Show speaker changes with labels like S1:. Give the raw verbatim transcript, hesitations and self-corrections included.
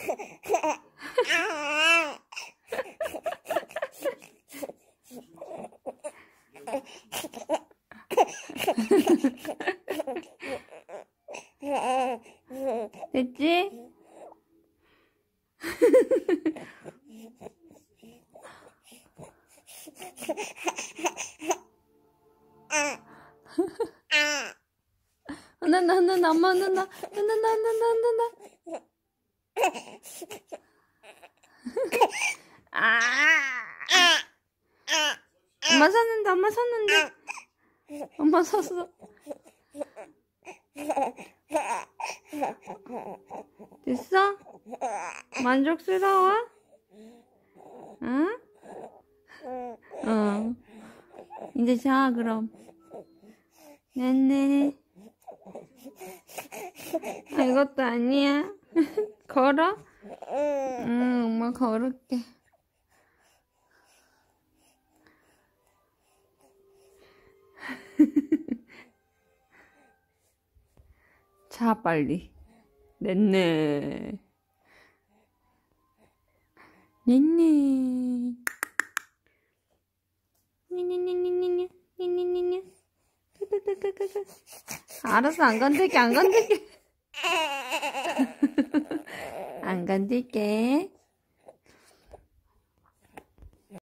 S1: 됐지? 혼난다 혼난다 엄마 혼난다 혼난다 혼난다 혼난다. 아 엄마 샀는데 엄마 샀는데 엄마 샀어. 됐어? 만족스러워? 응? 응. 이제 자 그럼. 네네. 아, 이것도 아니야. 걸어? 응, 엄마 걸을게. 자, 빨리. 냈네. 냈네. 니니니니니니, 니니니니. 알았어, 안 건들게, 안 건들게. 안 건들게.